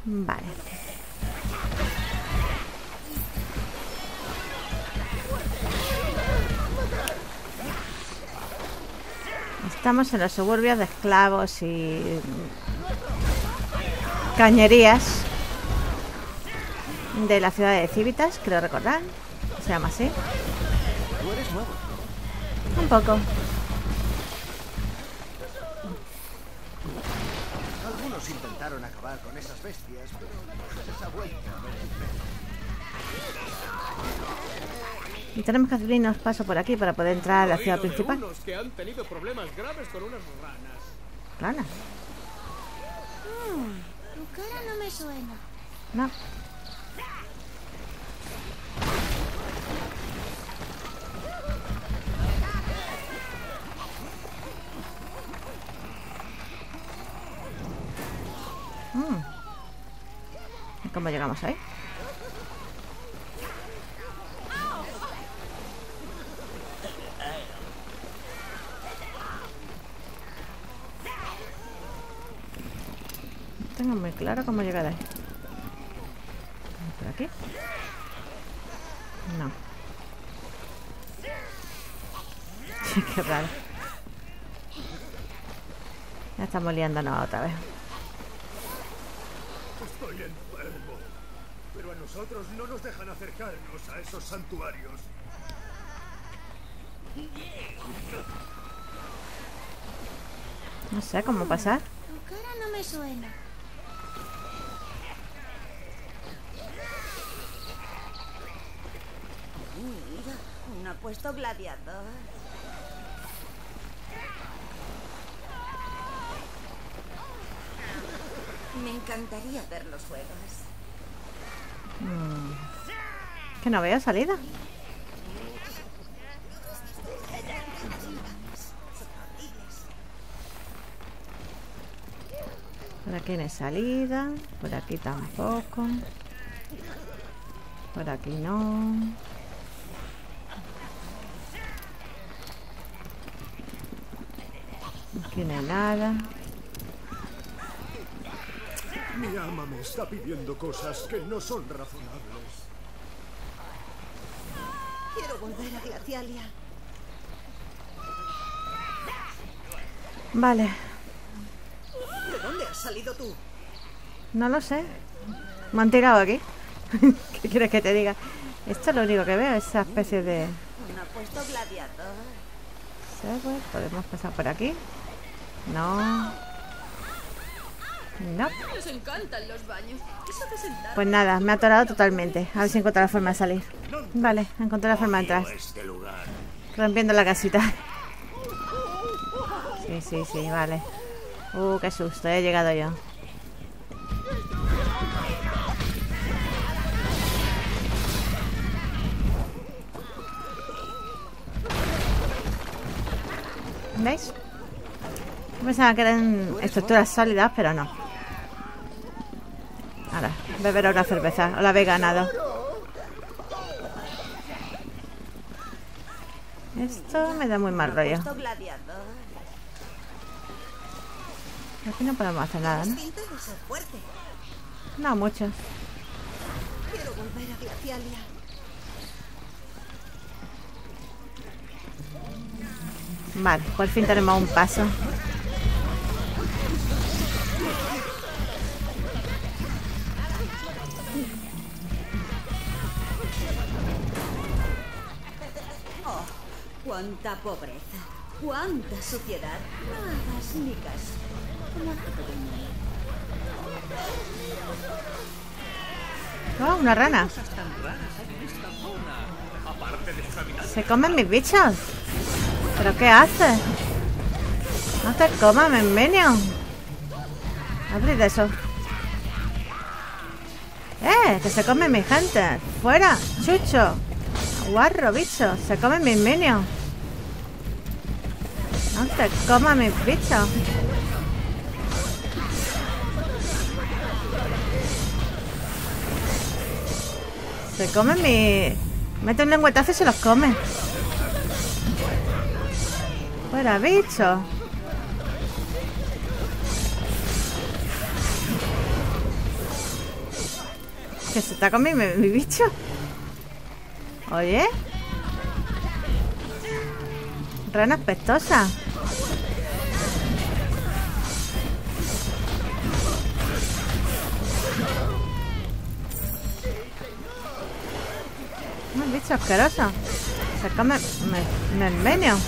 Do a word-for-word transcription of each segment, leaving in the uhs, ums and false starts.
Vale. Estamos en los suburbios de esclavos y cañerías de la ciudad de Civitas, creo recordar. Se llama así. ¿Tú eres nuevo? Un poco. Algunos intentaron acabar con esas bestias, pero no se les ha vuelto a ver el pelo. Y tenemos que abrirnos paso por aquí para poder entrar a la ciudad Oído de principal. unos que han tenido problemas graves con unas ranas. Ranas. Mm, tu cara no me suena. No. Mm. ¿Y cómo llegamos ahí? No tengo muy claro cómo llegar ahí. ¿Por aquí? No. Sí, qué raro. Ya estamos liándonos otra vez. Estoy enfermo, pero a nosotros no nos dejan acercarnos a esos santuarios. No sé cómo pasar. Tu cara no me suena. Mira, un apuesto gladiador. Me encantaría ver los juegos. Mm. Que no veo salida. Por aquí no hay salida. Por aquí tampoco. Por aquí no. Aquí no hay nada. Mi ama me está pidiendo cosas que no son razonables. Quiero volver a Glacialia. Vale. ¿De dónde has salido tú? No lo sé. Me han tirado aquí. ¿Qué quieres que te diga? Esto es lo único que veo, esa especie de... Un apuesto gladiador. Server. ¿Podemos pasar por aquí? No. No. Nos encantan los baños. Eso de sentar. Pues nada, me ha atorado totalmente. A ver si encuentro la forma de salir. Vale, encontré la forma de entrar. Este lugar. Rompiendo la casita. Sí, sí, sí, vale. Uh, qué susto, he llegado yo. ¿Veis? Pensaba que eran estructuras sólidas, pero no. Ahora, beber una cerveza. O la habéis ganado. Esto me da muy mal rollo. Apuesto gladiador. Aquí no podemos hacer nada, ¿no? Pinta de ser fuerte. No mucho. Quiero volver a Glacialia. Vale, por fin tenemos un paso. Oh, cuánta pobreza. Cuánta suciedad. No hagas ni caso. Como hace todo el mundo. Oh, una rana. Se comen mis bichos. ¿Pero qué haces? No te comas, Menmenio. Abrid eso. ¡Eh! Que se come mi gente. ¡Fuera! ¡Chucho! ¡Guarro, bicho! Se come mis minions. No te comas mis bichos. Se come mi... Mete un lengüetazo y se los come. Fuera, bicho. Que se está comiendo mi, mi bicho. Oye. Rana apestosa. Un bicho asqueroso. Se come me, me meneo.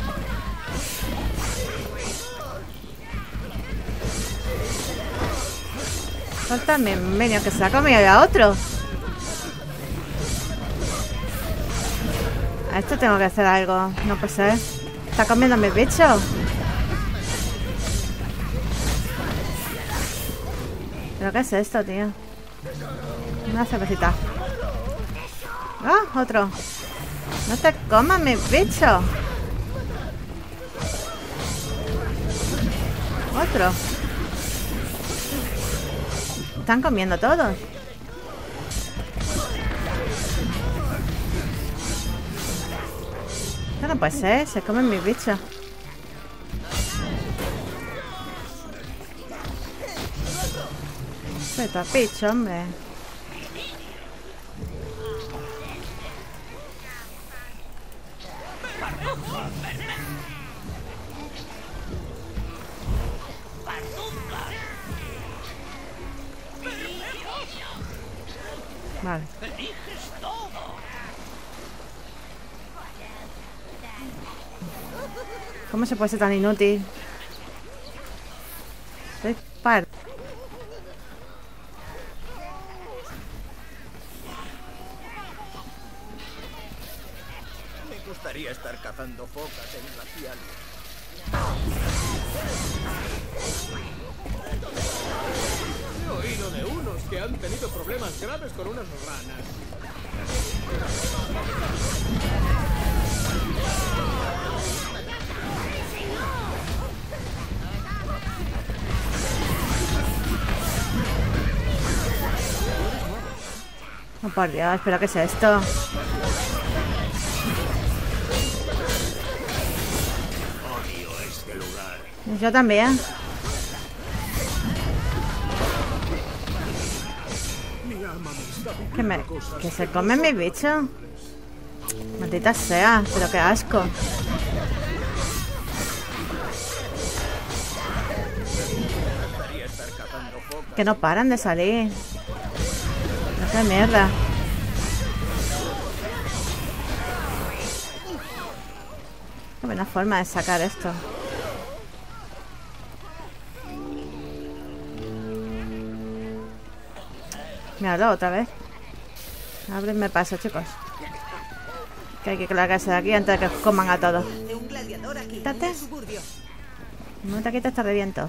Falta mi meneo que se ha comido a otro. A esto tengo que hacer algo. No puede ser. Está comiendo mis bichos. ¿Pero qué es esto, tío? Una cervecita. Ah, otro. No te comas mis bichos. Otro. Están comiendo todos. Esto no puede ser, se comen mis bichos. Vete a bicho, hombre. Vale. ¿Cómo se puede ser tan inútil? Soy par. Me gustaría estar cazando focas en glacial. He oído de unos que han tenido problemas graves con unas ranas. Oh, por Dios, ¿pero qué es esto? Odio este lugar. Yo también. Mi alma me está Que, me, pidiendo cosas que se comen mis bichos. Maldita sea, pero qué asco. Gustaría estar cazando focas. Que no paran de salir. No, qué mierda. Qué buena forma de sacar esto. Míralo otra vez. Ábreme paso, chicos. Que hay que largarse de aquí antes de que coman a todos. De un gladiador aquí, en Quítate. el suburbio. No te quites, te reviento.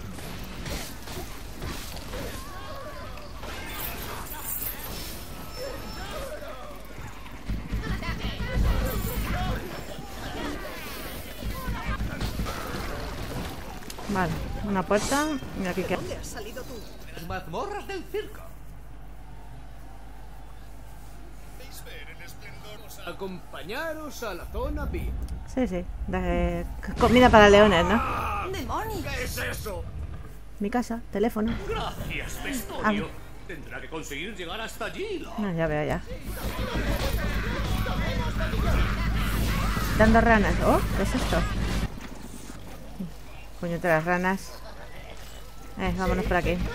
Vale, una puerta. Mira aquí que. ¿Dónde has salido tú? Las mazmorras del circo. Acompañaros a la zona V I P. Sí, sí. De... Comida para leones, ¿no? ¡Demonios! ¿Qué es eso? Mi casa, teléfono. Gracias, Vestorio. Tendrá que conseguir llegar hasta allí. ¿no? No, ya veo ya. Dando ranas. Oh, ¿qué es esto? Puñeteras ranas. Eh, vámonos por aquí.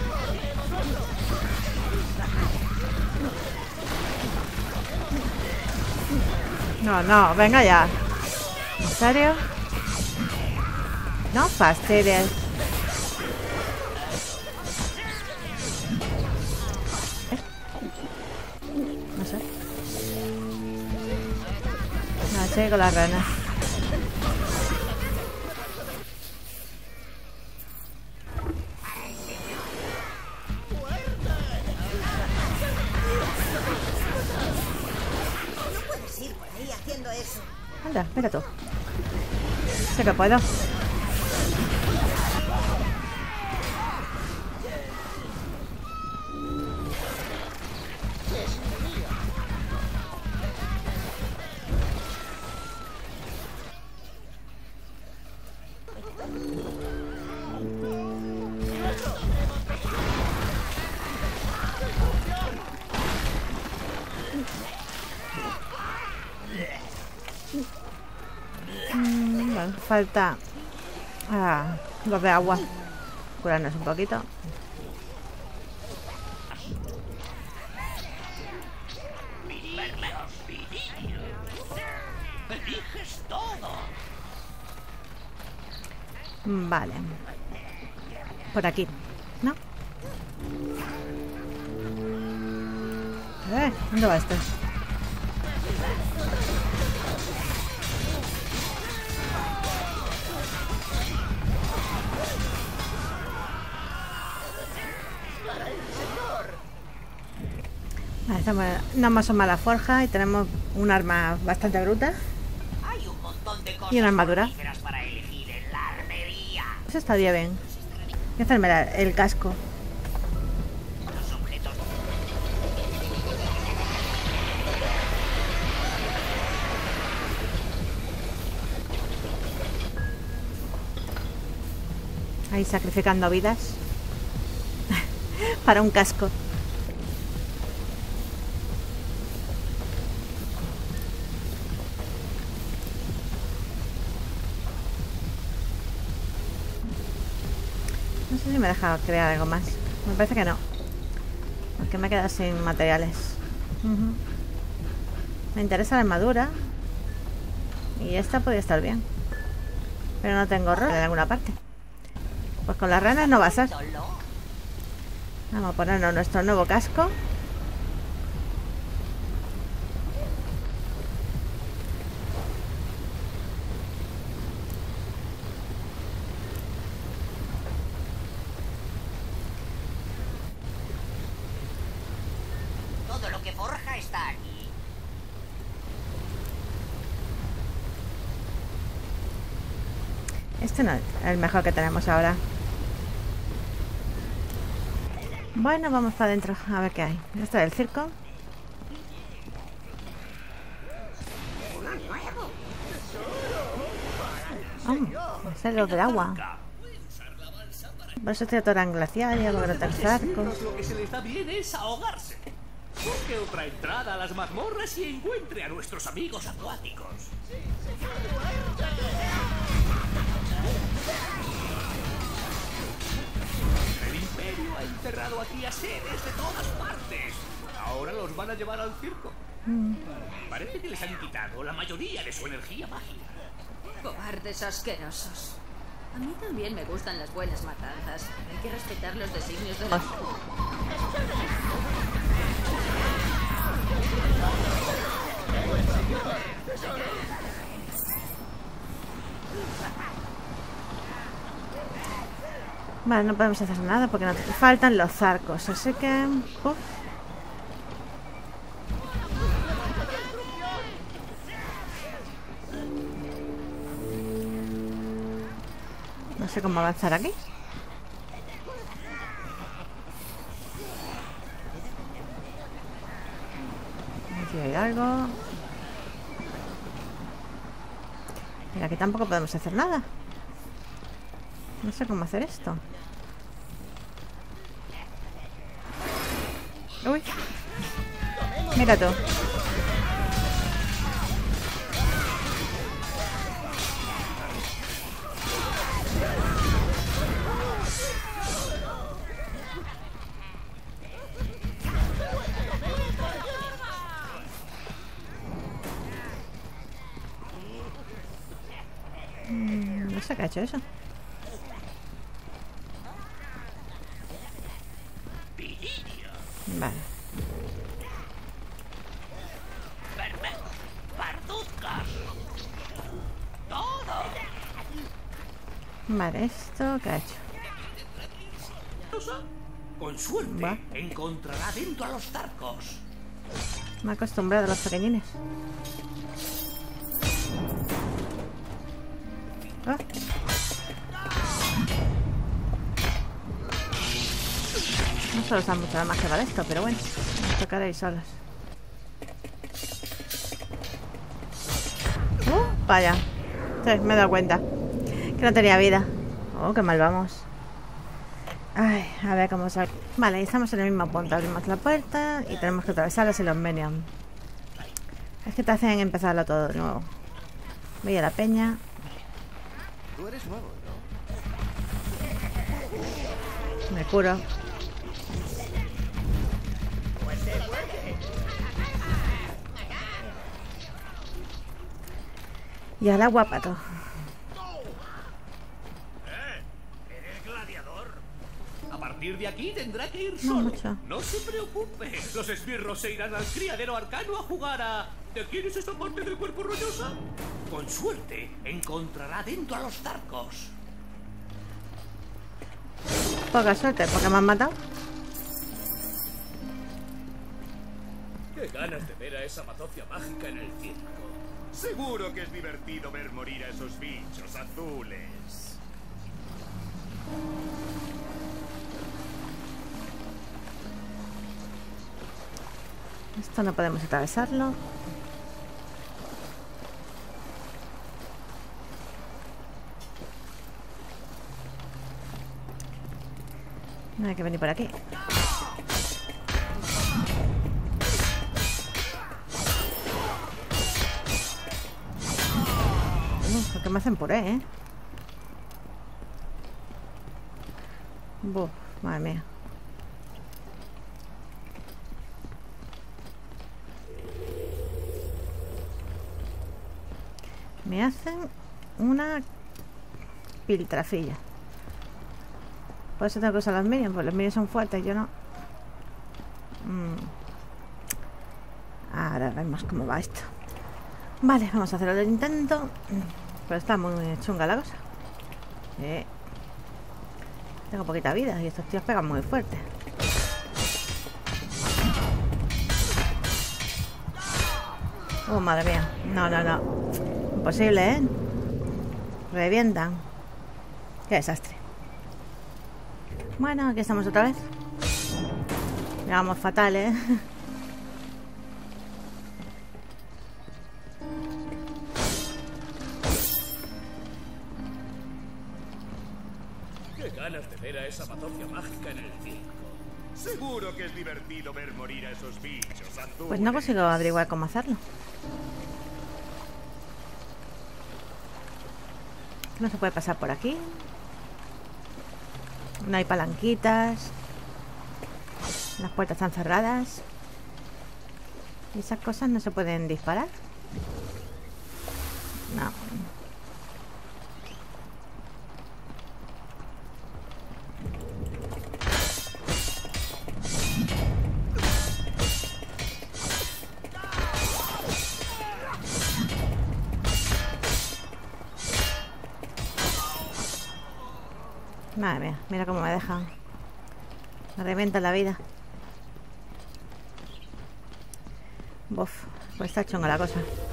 No, no, venga ya. ¿En serio? No fastidies. ¿Eh? No sé. No, sigue con las ranas. No puedes ir por ahí haciendo eso. Anda, mira tú. Sé que puedo. falta ah, los de agua. Curarnos un poquito. Vale. Por aquí, ¿no? Eh, ¿dónde va esto? Vale, estamos, no hemos asomado la forja y tenemos un arma bastante bruta. Hay un montón de cosas y una armadura. para elegir en la armería. Eso estaría bien. Voy a hacerme la- el casco. Los objetos. Ahí sacrificando vidas. Para un casco. No sé si me deja crear algo más. Me parece que no. Porque me he quedado sin materiales. Ujú. Me interesa la armadura. Y esta podría estar bien. Pero no tengo rol en alguna parte. Pues con las ranas no va a ser. Vamos a ponernos nuestro nuevo casco. Todo lo que forja está aquí. Este no es el mejor que tenemos ahora. Bueno, vamos para adentro a ver qué hay. Esto es el circo. Oh, este es lo del agua. Por eso estoy todo en glaciaria, porque no tengo arcos. Lo que se les da bien es ahogarse. Busque otra entrada a las mazmorras y encuentre a nuestros amigos acuáticos. El Imperio ha enterrado aquí a seres de todas partes. Ahora los van a llevar al circo. Mm. Parece que les han quitado la mayoría de su energía mágica. Cobardes asquerosos. A mí también me gustan las buenas matanzas. Hay que respetar los designios de la... Vale, no podemos hacer nada porque nos faltan los arcos. Así que... uf. No sé cómo avanzar aquí. Aquí hay algo. Pero aquí tampoco podemos hacer nada. No sé cómo hacer esto. Uy. Mira tú. Mm, no sé qué ha hecho eso. Vale. Vale, ¿esto qué ha hecho? Con suerte, Va. encontrará dentro a los Zarcos. Me he acostumbrado a los pequeñines. Ah. No se usa mucho la magia para esto, pero bueno, nos tocará ir solos. Uh, vaya. Sí, me he dado cuenta que no tenía vida. Oh, qué mal vamos. Ay, a ver cómo sale. Vale, estamos en el mismo punto. Abrimos la puerta y tenemos que atravesarlos y los minions. Es que te hacen empezarlo todo de nuevo. Voy a la peña. Tú eres nuevo, ¿no? Me curo. Y al agua, pato. ¿Eres gladiador? A partir de aquí tendrá que ir No solo. mucho. No se preocupe. Los esbirros se irán al criadero arcano a jugar a... ¿De quién es esta parte del cuerpo rollosa? Con suerte, encontrará dentro a los zarcos. Poca suerte, porque me han matado. Qué ganas de ver a esa mazocia mágica en el circo. Seguro que es divertido ver morir a esos bichos azules. Esto no podemos atravesarlo. No hay que venir por aquí. Uf, ¿por qué me hacen puré, eh? Buf, madre mía. Me hacen una piltrafilla. Por eso tengo que usar los minions, porque los minions son fuertes, yo no. Mm. Ahora vemos cómo va esto. Vale, vamos a hacer otro intento. Pero está muy chunga la cosa. Eh. Tengo poquita vida y estos tíos pegan muy fuerte. Oh, madre mía. No, no, no. Imposible, ¿eh? Revientan. Qué desastre. Bueno, aquí estamos otra vez. Llegamos fatal, ¿eh? Qué ganas de ver a esa mazocia mágica en el circo. Seguro que es divertido ver morir a esos bichos azules. Pues no consigo averiguar cómo hacerlo. No se puede pasar por aquí. No hay palanquitas. Las puertas están cerradas. Y esas cosas no se pueden disparar. No. Madre mía, mira cómo me dejan. Me revienta la vida. Buf, pues está chunga la cosa.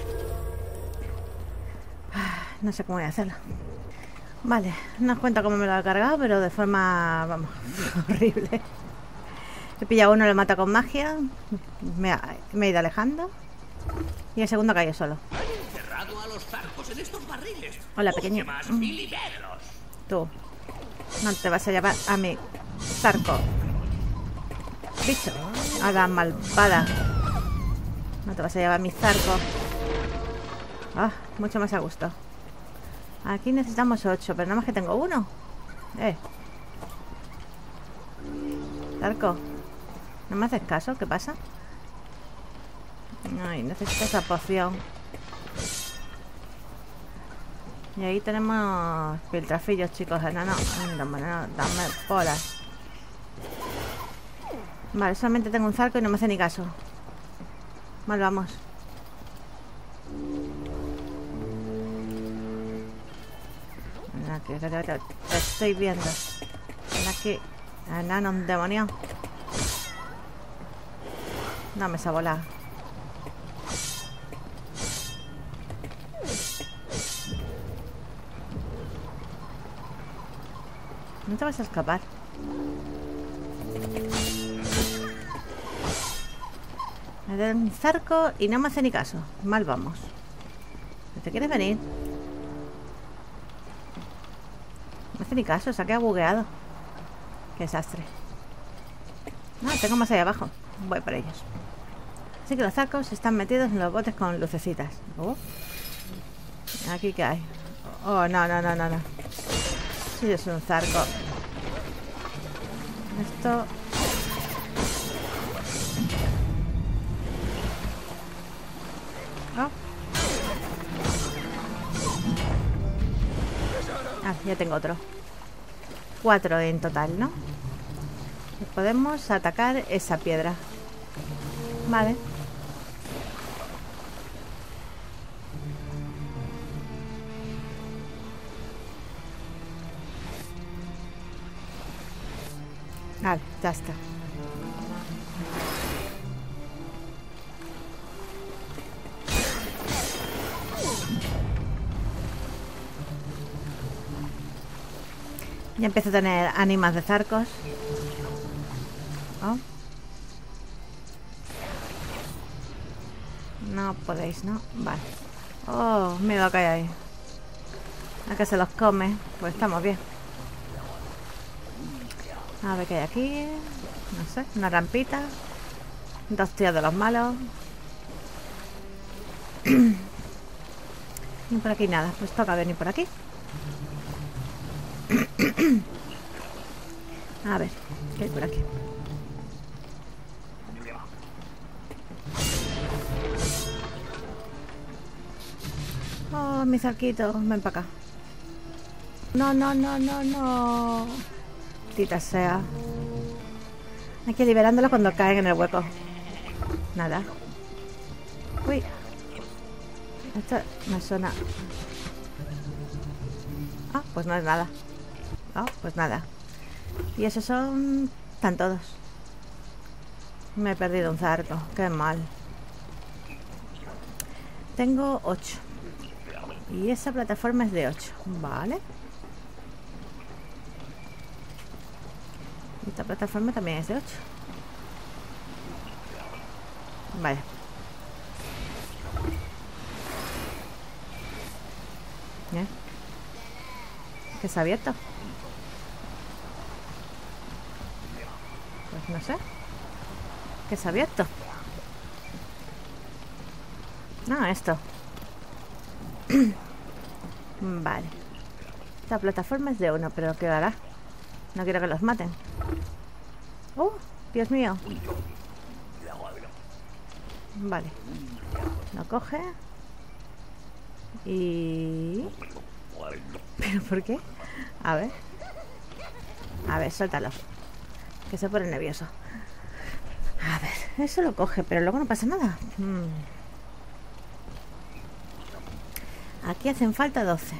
No sé cómo voy a hacerlo. Vale, no os cuento cómo me lo ha cargado, pero de forma, vamos, horrible. He pillado uno, lo mata con magia. Me, ha, me he ido alejando. Y el segundo cayó solo. Han encerrado a los zarcos en estos barriles. Hola, pequeño. Más miliberros. Tú. No te vas a llevar a mi zarco. Bicho. A la malvada. No te vas a llevar a mi zarco. Ah, mucho más a gusto. Aquí necesitamos ocho, pero nada más que tengo uno. Eh. Zarco. ¿No me haces caso? ¿Qué pasa? Ay, necesito esa poción. Y ahí tenemos piltrafillos, chicos. No, no, no, no, dame polas. Vale, solamente tengo un zarco y no me hace ni caso. Mal vamos. Mira, que te, te, te, te estoy viendo. Ven aquí. Enano demonio. Dame esa bola. No te vas a escapar. Me da un zarco y no me hace ni caso. Mal vamos. ¿Te quieres venir? No me hace ni caso, se ha quedado bugueado. Qué desastre. No, tengo más allá abajo. Voy por ellos. Así que los zarcos están metidos en los botes con lucecitas. Oh. Aquí qué hay. Oh, no, no, no, no, no. Sí, es un zarco. Esto... Oh. Ah, ya tengo otro. Cuatro en total, ¿no? Y podemos atacar esa piedra. Vale. Vale, ya está. Ya empiezo a tener ánimas de zarcos. Oh. No podéis, ¿no? Vale. Oh, miedo que hay ahí. A que se los come. Pues estamos bien. A ver qué hay aquí. No sé, una rampita. Dos tíos de los malos. Y por aquí nada. Pues toca venir por aquí. A ver, ¿qué hay por aquí? Oh, mi zarquito, ven para acá. No, no, no, no, no. Tita sea. Hay que liberándolo cuando caen en el hueco. Nada. Uy. Esto me suena. Ah, pues no es nada. Ah, pues nada. Y esos son... Están todos. Me he perdido un zarco. Qué mal. Tengo ocho. Y esa plataforma es de ocho. Vale. Y esta plataforma también es de ocho. Vale. Bien. ¿Qué se ha abierto? Pues no sé. ¿Qué se ha abierto? No, esto. Vale. Esta plataforma es de uno, pero ¿qué hará? No quiero que los maten. ¡Uh! Dios mío. Vale. Lo coge. Y... ¿Pero por qué? A ver. A ver, suéltalo. Que se pone nervioso. A ver, eso lo coge, pero luego no pasa nada. Hmm. Aquí hacen falta doce.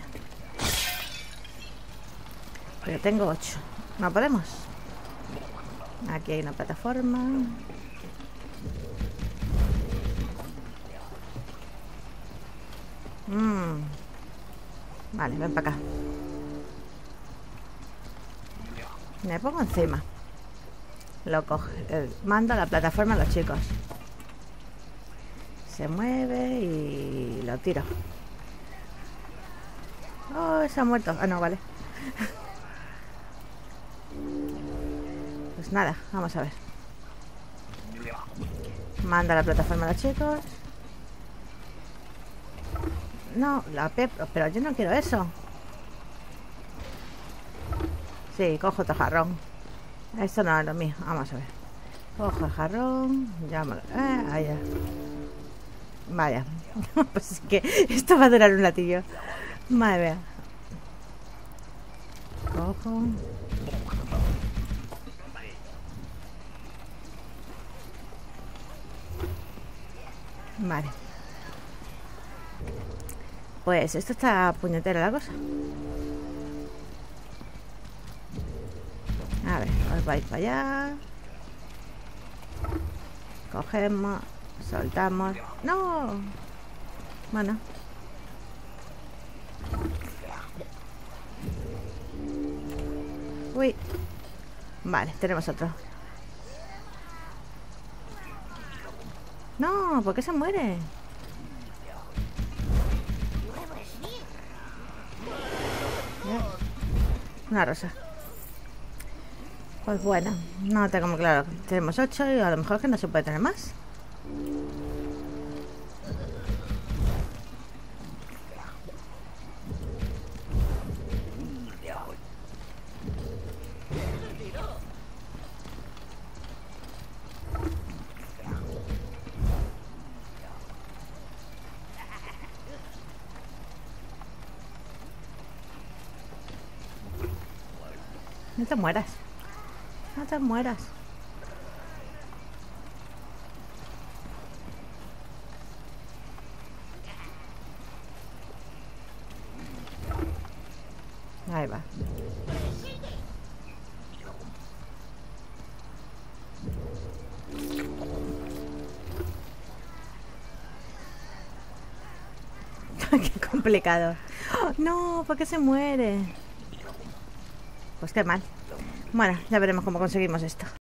Pero tengo ocho. No podemos. Aquí hay una plataforma. Mm. Vale, ven para acá. Me pongo encima. Lo coge. Eh, mando a la plataforma a los chicos. Se mueve y lo tiro. Oh, se ha muerto. Ah, no, vale. Pues nada, vamos a ver. Manda a la plataforma a los chicos. No, la pep, pero yo no quiero eso. Sí, cojo otro jarrón. Esto no es lo mío. Vamos a ver. Cojo el jarrón. Llámalo. Eh, ahí ya. Vaya. Pues es que esto va a durar un ratillo. Madre mía. Cojo. Vale. Pues esto está puñetera la cosa. A ver, os vais para allá. Cogemos, soltamos. ¡No! Bueno. Uy. Vale, tenemos otro. No, ¿por qué se muere? Una rosa. Pues bueno, no tengo muy claro. Tenemos ocho y a lo mejor que no se puede tener más. No te mueras. No te mueras. Ahí va. Qué complicado. No, ¿por qué se muere? Pues qué mal. Bueno, ya veremos cómo conseguimos esto.